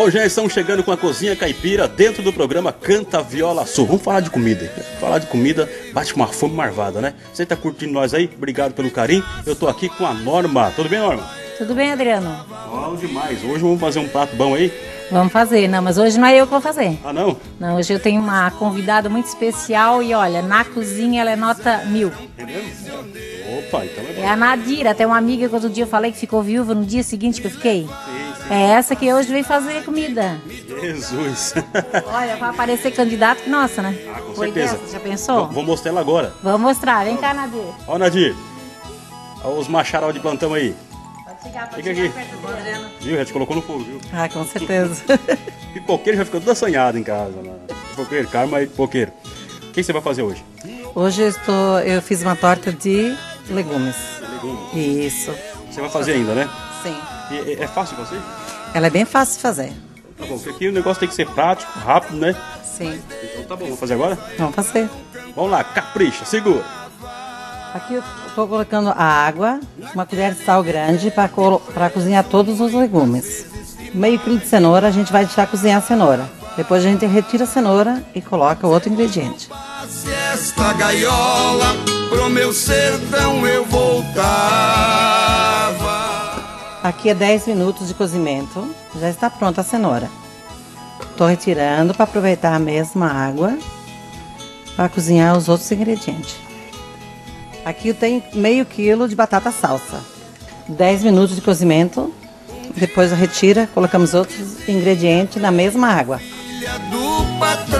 Bom, já estamos chegando com a Cozinha Caipira dentro do programa Canta Viola Sul. Vamos falar de comida. Falar de comida bate com uma fome marvada, né? Você tá curtindo nós aí? Obrigado pelo carinho. Eu tô aqui com a Norma. Tudo bem, Norma? Tudo bem, Adriano? Bom demais. Hoje vamos fazer um prato bom aí? Vamos fazer. Não, mas hoje não é eu que vou fazer. Ah, não? Não, hoje eu tenho uma convidada muito especial e olha, na cozinha ela é nota 1000. É mesmo? Opa, então é bom. É a Nadira, até uma amiga que outro dia eu falei que ficou viúva no dia seguinte que eu fiquei. Sim. É essa que hoje veio fazer comida. Jesus. Olha, vai aparecer candidato que nossa, né? Ah, com Foi certeza. dessa, já pensou? Vou mostrar ela agora. Vamos mostrar. Vem cá, Nadir. Ó, Nadir. Ó os macharal de plantão aí. Pode chegar, Fica aqui. perto do Adriano. Viu? Já te colocou no fogo, viu? Ah, com certeza. Pipoqueiro já ficou tudo assanhado em casa, né? Pipoqueiro, Karma e pipoqueiro. O que você vai fazer hoje? Hoje eu fiz uma torta de legumes. Legumes. Isso, Você vai fazer ainda, né? sim. E é fácil fazer? Ela é bem fácil de fazer. Tá bom, porque aqui o negócio tem que ser prático, rápido, né? Sim. Então tá bom, vamos fazer agora? Vamos fazer. Vamos lá, capricha, segura. Aqui eu estou colocando a água, uma colher de sal grande para cozinhar todos os legumes. Meio quilo de cenoura, a gente vai deixar cozinhar a cenoura. Depois a gente retira a cenoura e coloca o outro ingrediente. Se esta gaiola pro meu sertão eu voltava. Aqui é 10 minutos de cozimento, já está pronta a cenoura. Estou retirando para aproveitar a mesma água para cozinhar os outros ingredientes. Aqui eu tenho meio quilo de batata salsa. 10 minutos de cozimento, depois retira, colocamos outros ingredientes na mesma água. Filha do patrão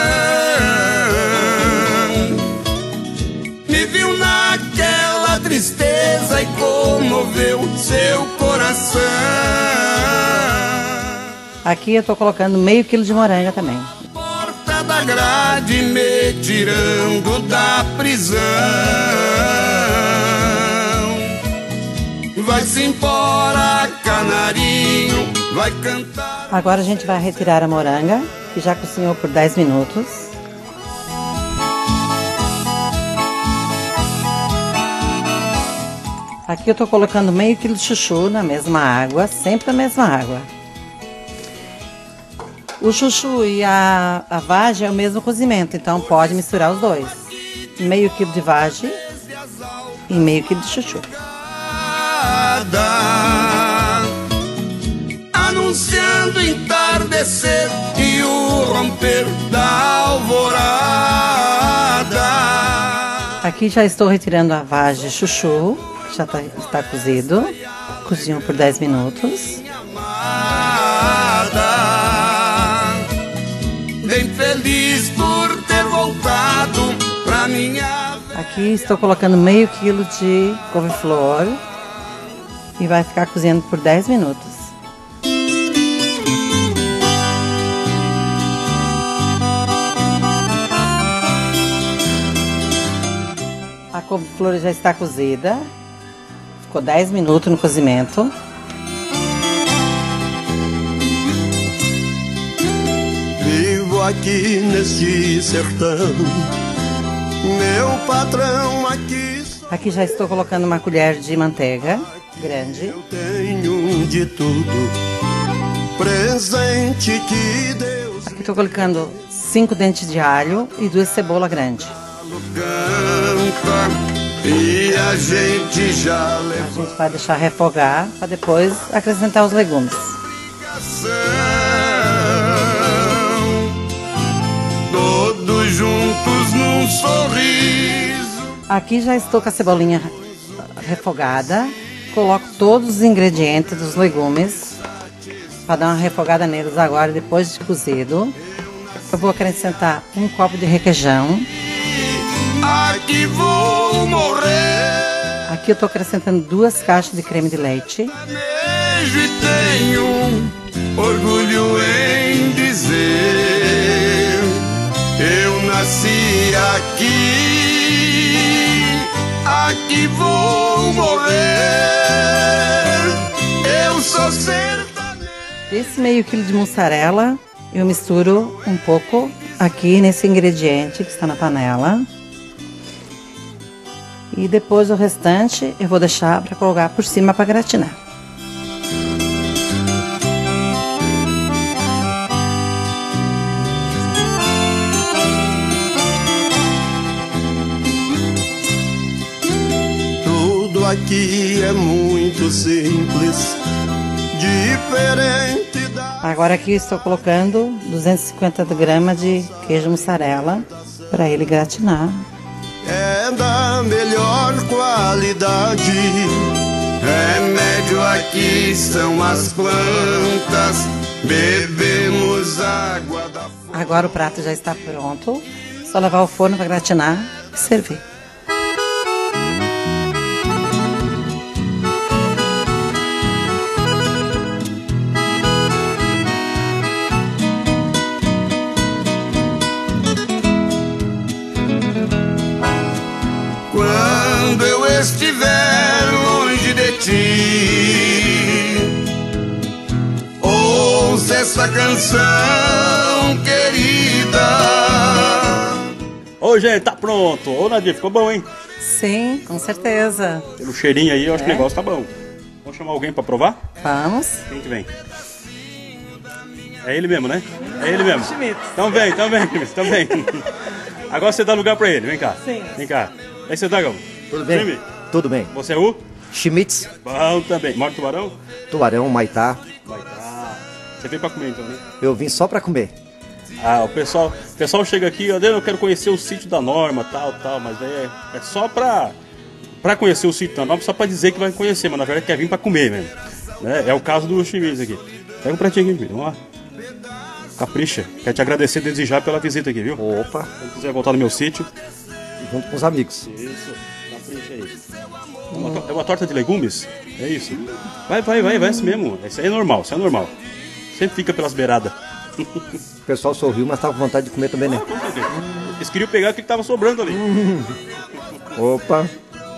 me viu naquela tristeza e comoveu seu coração. Aqui eu estou colocando meio quilo de moranga também. Porta da grade me tirando da prisão. Vai-se embora, canarinho, vai cantar. Agora a gente vai retirar a moranga, que já cozinhou por 10 minutos. Aqui eu estou colocando meio quilo de chuchu na mesma água, sempre na mesma água. O chuchu e a vagem é o mesmo cozimento, então pode misturar os dois. Meio quilo de vagem e meio quilo de chuchu. Anunciando entardecer e o romper da alvorada. Aqui já estou retirando a vagem e chuchu, já está cozido. Cozinhou por 10 minutos. Bem feliz por ter voltado pra minha. Aqui estou colocando meio quilo de couve-flor e vai ficar cozinhando por 10 minutos. A couve-flor já está cozida, ficou 10 minutos no cozimento. Vivo aqui neste sertão, meu patrão aqui. Aqui já estou colocando uma colher de manteiga grande. Eu tenho de tudo, presente que Deus Aqui estou colocando 5 dentes de alho e 2 cebolas grandes. canta e a gente já A leva gente vai deixar refogar para depois acrescentar os legumes. todos juntos num sorriso. Aqui já estou com a cebolinha refogada. Coloco todos os ingredientes dos legumes para dar uma refogada neles agora, depois de cozido. Eu vou acrescentar um copo de requeijão. Aqui vou morrer. Aqui eu estou acrescentando 2 caixas de creme de leite. Beijo e tenho orgulho em dizer: eu nasci aqui vou morrer. Eu sou sertanejo. Esse meio quilo de mussarela eu misturo um pouco aqui nesse ingrediente que está na panela. E depois o restante eu vou deixar para colocar por cima para gratinar. aqui é muito simples, diferente da... Agora aqui estou colocando 250 gramas de queijo mussarela para ele gratinar. É da melhor qualidade. Remédio aqui são as plantas, bebemos água da fonte. Agora o prato já está pronto, só levar ao forno para gratinar e servir. Quando eu estiver longe de ti, ouça essa canção querida. Ô, gente, tá pronto. Ô, Nadir, ficou bom, hein? Sim, com certeza. Pelo cheirinho aí, eu acho que o negócio tá bom. Vamos chamar alguém pra provar? Vamos. Quem que vem? É ele mesmo, né? É ele mesmo. Então vem, Schmitz, então vem. Agora você dá lugar pra ele, vem cá. Sim. Vem cá. Aí você dá, Gão? Tudo bem? Time? Tudo bem. Você é o? Schmitz, Bom também. Mora Tubarão? Tubarão, Maitá. Vai tá. Você veio pra comer então, né? Eu vim só pra comer. Ah, o pessoal chega aqui, eu quero conhecer o sítio da Norma, tal, mas daí é só pra conhecer o sítio da Norma, só pra dizer que vai conhecer, mas na verdade quer vir pra comer mesmo. Né? É o caso do Schmitz aqui. Pega um pratinho aqui, vamos lá. Capricha. Quero te agradecer desde já pela visita aqui, viu? Opa, Quando quiser voltar no meu sítio. junto com os amigos. Isso, capricha aí. É uma torta de legumes? É isso. Vai assim mesmo. Isso aí é normal, Sempre fica pelas beiradas. O pessoal sorriu, mas tava com vontade de comer também, né? Eles queriam pegar o que tava sobrando ali. Opa,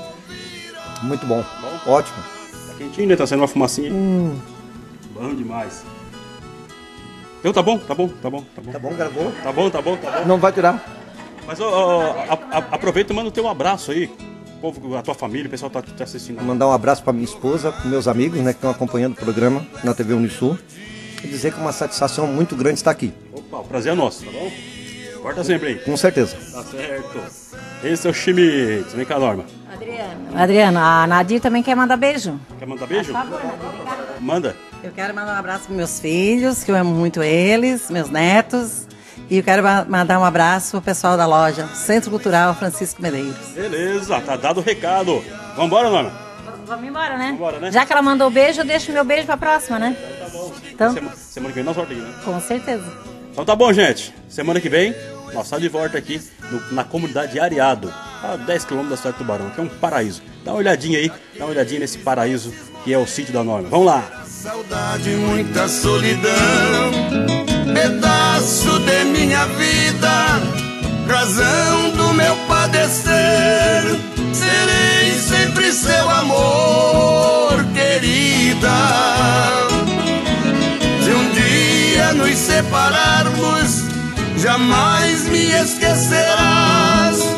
muito bom. Ótimo. Tá quentinho, né? Tá saindo uma fumacinha. Bom demais. Então tá bom. Tá bom, gravou? Tá bom. Não vai tirar. Mas aproveita e manda o teu abraço aí. O povo, a tua família, o pessoal tá assistindo. Mandar um abraço pra minha esposa, pros meus amigos, né, que estão acompanhando o programa na TV Unisul. E dizer que é uma satisfação muito grande estar aqui. Opa, o prazer é nosso, tá bom? Corta sempre aí. Com certeza. Tá certo. Esse é o Schmitz. Vem cá, Norma. Adriano, a Nadir também quer mandar beijo. Quer mandar beijo? Por favor, Nadir, vem cá. Manda. Eu quero mandar um abraço para meus filhos, que eu amo muito eles, meus netos. E eu quero mandar um abraço pro pessoal da loja Centro Cultural Francisco Medeiros. Beleza, tá dado o recado. Vambora, Norma? Vamos embora, né? Vambora, né? Já que ela mandou beijo, eu deixo meu beijo pra próxima, né? Tá bom. Então- Semana que vem nós voltamos, né? Com certeza. Então tá bom, gente. Semana que vem, nós tá de volta aqui na comunidade de Areado, a 10 km da cidade de Tubarão, que é um paraíso. Dá uma olhadinha aí, nesse paraíso que é o sítio da Norma. Vamos lá. Saudade, muita solidão, pedaço de minha vida, razão do meu padecer. Serei sempre seu amor, querida. Se um dia nos separarmos, jamais me esquecerás.